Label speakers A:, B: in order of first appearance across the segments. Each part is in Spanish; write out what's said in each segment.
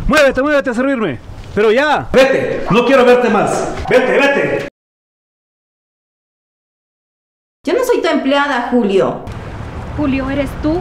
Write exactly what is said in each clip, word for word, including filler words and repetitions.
A: Muévete, muévete a servirme. Pero ya. Vete, no quiero verte más. Vete, vete.
B: Yo no soy tu empleada, Julio.
C: Julio, ¿eres tú?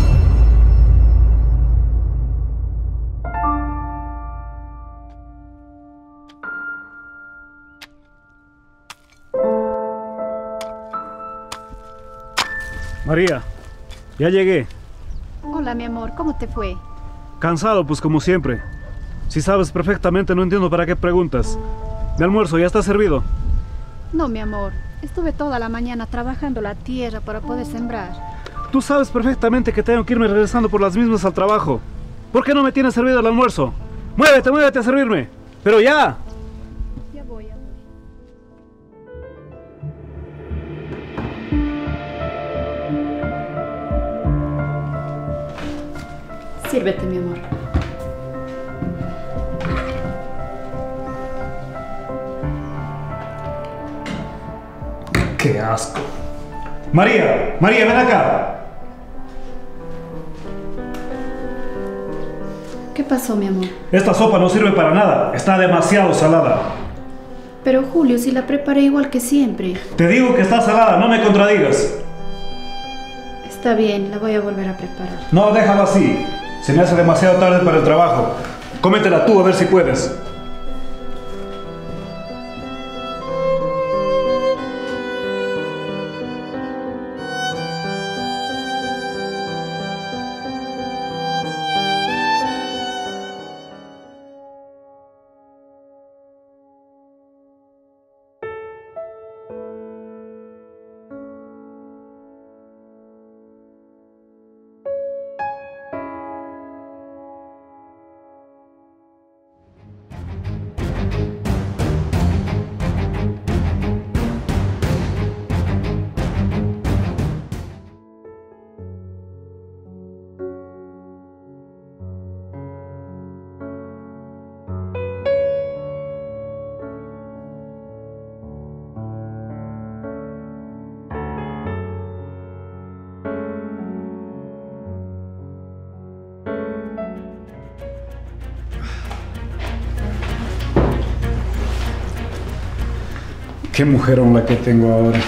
A: María, ya llegué.
C: Hola, mi amor, ¿cómo te fue?
A: Cansado, pues como siempre. Si sabes perfectamente, no entiendo para qué preguntas. Mi almuerzo ya está servido.
C: No, mi amor. Estuve toda la mañana trabajando la tierra para poder sembrar.
A: Tú sabes perfectamente que tengo que irme regresando por las mismas al trabajo. ¿Por qué no me tienes servido el almuerzo? Muévete, muévete a servirme. Pero ya.
C: Ya voy, ya voy. Sírvete, mi amor.
A: ¡Qué asco! María, María, ven acá.
C: ¿Qué pasó, mi amor?
A: Esta sopa no sirve para nada. Está demasiado salada.
C: Pero Julio, si la preparé igual que siempre.
A: Te digo que está salada, no me contradigas.
C: Está bien, la voy a volver a preparar.
A: No, déjalo así. Se me hace demasiado tarde para el trabajo. Cómetela tú a ver si puedes. Qué mujerón la que tengo ahora.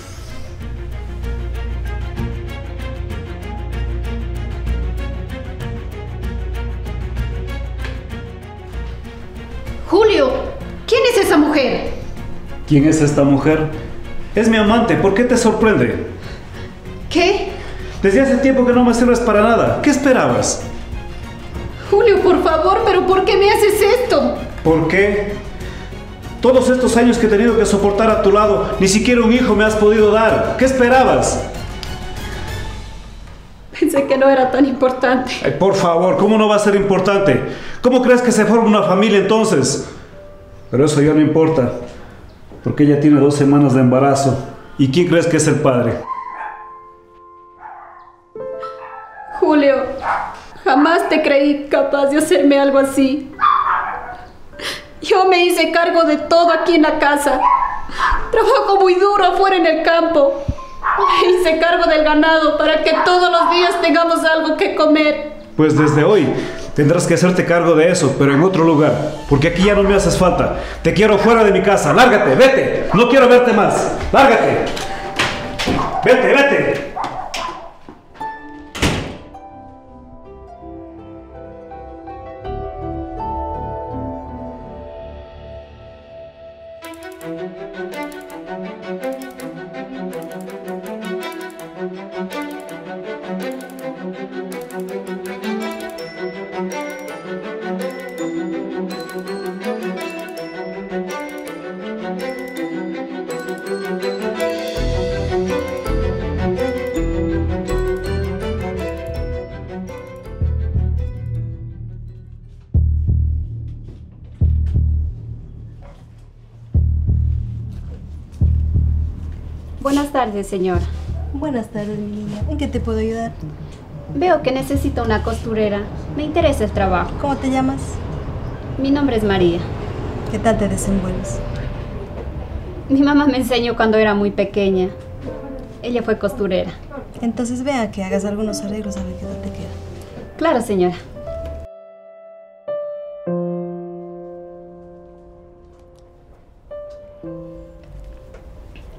C: Julio, ¿quién es esa mujer?
A: ¿Quién es esta mujer? Es mi amante. ¿Por qué te sorprende?
C: ¿Qué?
A: Desde hace tiempo que no me sirves para nada. ¿Qué esperabas?
C: Julio, por favor, ¿pero por qué me haces esto?
A: ¿Por qué? Todos estos años que he tenido que soportar a tu lado, ni siquiera un hijo me has podido dar. ¿Qué esperabas?
C: Pensé que no era tan importante.
A: Ay, por favor, ¿cómo no va a ser importante? ¿Cómo crees que se forma una familia entonces? Pero eso ya no importa, porque ella tiene dos semanas de embarazo. ¿Y quién crees que es el padre?
C: Julio, jamás te creí capaz de hacerme algo así. Yo me hice cargo de todo aquí en la casa. Trabajo muy duro afuera en el campo. Me hice cargo del ganado para que todos los días tengamos algo que comer.
A: Pues desde hoy tendrás que hacerte cargo de eso, pero en otro lugar, porque aquí ya no me haces falta. Te quiero fuera de mi casa. Lárgate, vete. No quiero verte más. Lárgate. Vete, vete.
C: Buenas tardes, señora.
D: Buenas tardes, mi niña. ¿En qué te puedo ayudar?
C: Veo que necesita una costurera. Me interesa el trabajo.
D: ¿Cómo te llamas?
C: Mi nombre es María.
D: ¿Qué tal te desenvuelves?
C: Mi mamá me enseñó cuando era muy pequeña. Ella fue costurera.
D: Entonces vea que hagas algunos arreglos a ver qué tal te queda.
C: Claro, señora.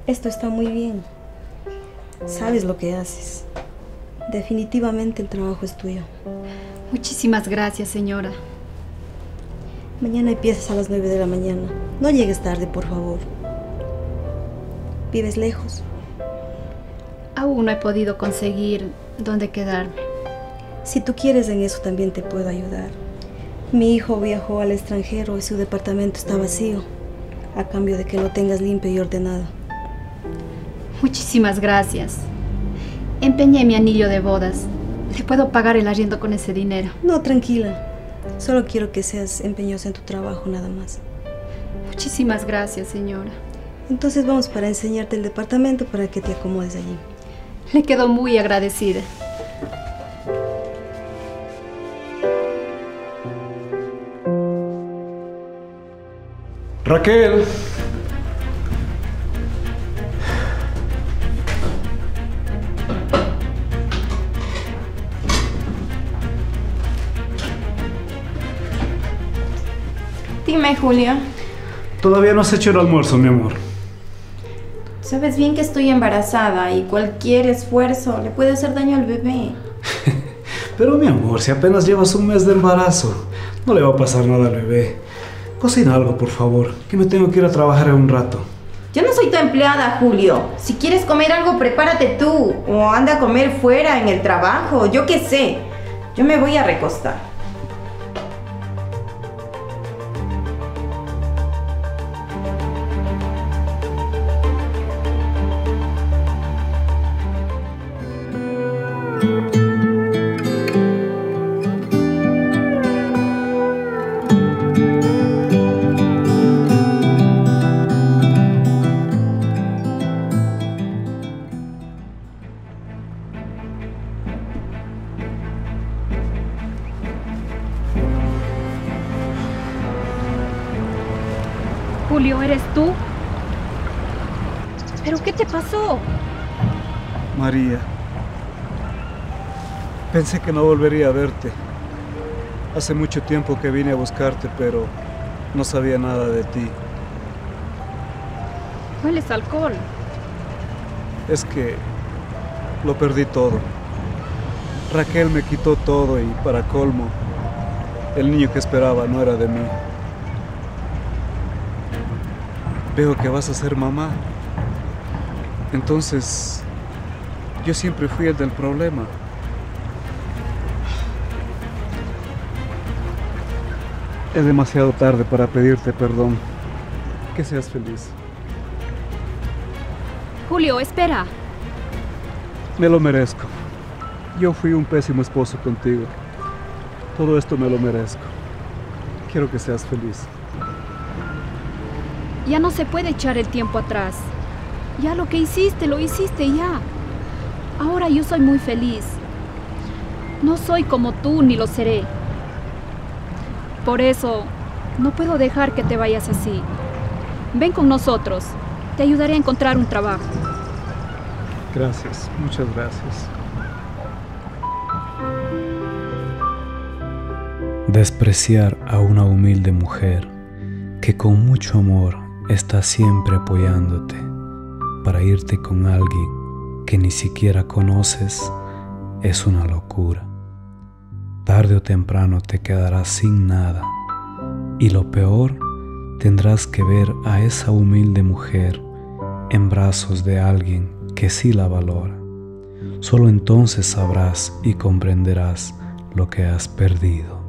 D: Esto está muy bien. Sabes lo que haces. Definitivamente el trabajo es tuyo.
C: Muchísimas gracias, señora.
D: Mañana empiezas a las nueve de la mañana. No llegues tarde, por favor. ¿Vives lejos?
C: Aún no he podido conseguir dónde quedarme.
D: Si tú quieres, en eso también te puedo ayudar. Mi hijo viajó al extranjero y su departamento está vacío, a cambio de que lo tengas limpio y ordenado.
C: Muchísimas gracias. Empeñé mi anillo de bodas. ¿Le puedo pagar el arriendo con ese dinero?
D: No, tranquila. Solo quiero que seas empeñosa en tu trabajo, nada más.
C: Muchísimas gracias, señora.
D: Entonces vamos para enseñarte el departamento para que te acomodes allí.
C: Le quedo muy agradecida.
A: Raquel.
B: Dime, Julio.
A: Todavía no has hecho el almuerzo, mi amor.
B: Sabes bien que estoy embarazada y cualquier esfuerzo le puede hacer daño al bebé.
A: Pero mi amor, si apenas llevas un mes de embarazo, no le va a pasar nada al bebé. Cocina algo, por favor, que me tengo que ir a trabajar en un rato.
B: Yo no soy tu empleada, Julio. Si quieres comer algo, prepárate tú. O anda a comer fuera, en el trabajo, yo qué sé. Yo me voy a recostar.
C: Julio, ¿eres tú? ¿Pero qué te pasó?
A: María, pensé que no volvería a verte. Hace mucho tiempo que vine a buscarte, pero no sabía nada de ti.
C: Hueles a alcohol.
A: Es que lo perdí todo. Raquel me quitó todo y, para colmo, el niño que esperaba no era de mí. Veo que vas a ser mamá. Entonces, yo siempre fui el del problema. Es demasiado tarde para pedirte perdón. Que seas feliz.
C: Julio, espera.
A: Me lo merezco. Yo fui un pésimo esposo contigo. Todo esto me lo merezco. Quiero que seas feliz.
C: Ya no se puede echar el tiempo atrás. Ya lo que hiciste, lo hiciste ya. Ahora yo soy muy feliz. No soy como tú, ni lo seré. Por eso, no puedo dejar que te vayas así. Ven con nosotros. Te ayudaré a encontrar un trabajo.
A: Gracias, muchas gracias. Despreciar a una humilde mujer que con mucho amor está siempre apoyándote para irte con alguien que ni siquiera conoces es una locura. Tarde o temprano te quedarás sin nada y lo peor, tendrás que ver a esa humilde mujer en brazos de alguien que sí la valora. Solo entonces sabrás y comprenderás lo que has perdido.